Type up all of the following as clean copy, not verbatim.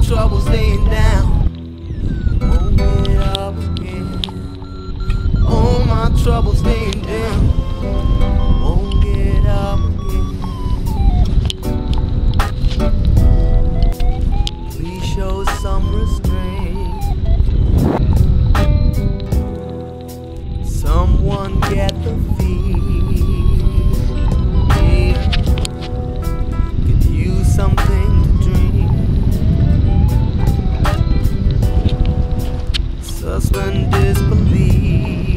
trouble staying down. Won't get up again. All my trouble staying down. Won't get up again. Please show some restraint. Someone get the feed. Yeah. Could use something to drink. Suspend disbelief.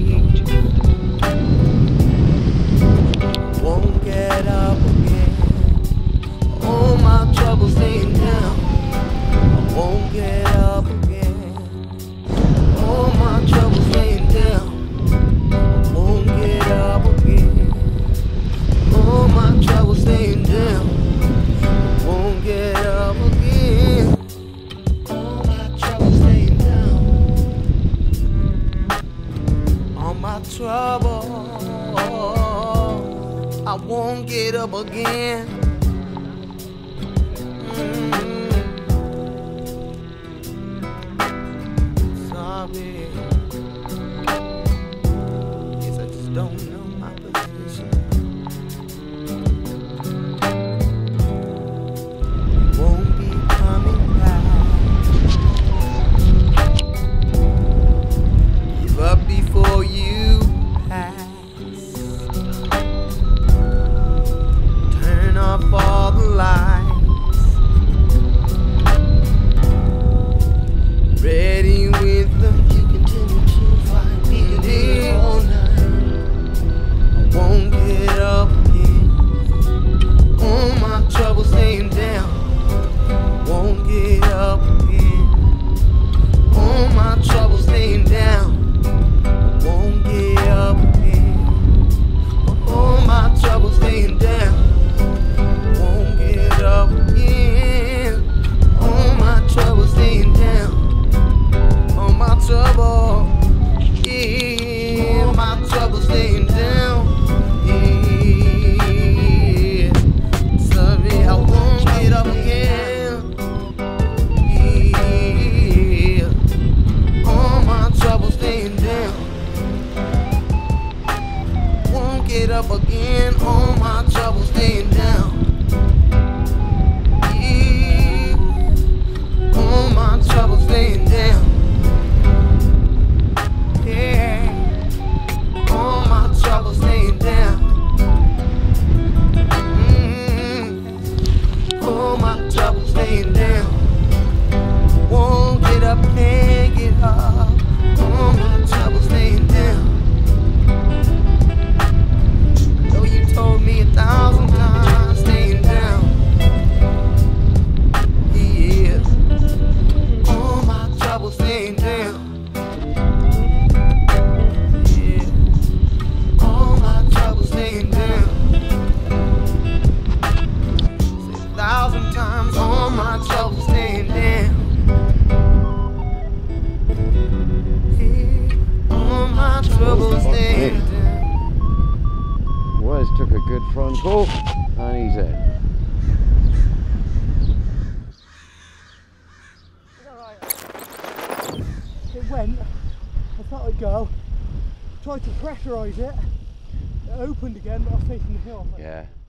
Won't get up again. All my trouble staying down. I won't get up again. All my trouble staying down. Won't get up again. All my trouble staying down. Won't get up again. All my trouble staying down. All my trouble, I won't get up again. Sorry. Guess I just don't know my position. Won't be coming back. Give up before you pass. Turn off all the lights. Ready with them. You continue to find me there all night. I won't get up again. All my trouble staying down. Won't get up again. All my trouble staying down. Won't get up again. All my trouble staying down. Won't get up again. All my trouble staying down. All my trouble, yeah, my trouble staying down. Yeah, sorry, I won't get up again. Yeah, all my trouble staying down. Won't get up again. All my trouble staying down. Yeah, all my trouble staying down. Yeah, all my trouble staying down. All my trouble staying down. Won't get up, can't get up. All my trouble staying down. Though you told me 1,000 times, staying down. Yeah, all my trouble staying down. Staying down. Say 1,000 times, all my trouble staying down. Yeah, all my trouble staying down. Wes took a good frontal and he's in. It went, I thought I'd go, tried to pressurise it. It opened again, but I was facing the hill. Yeah.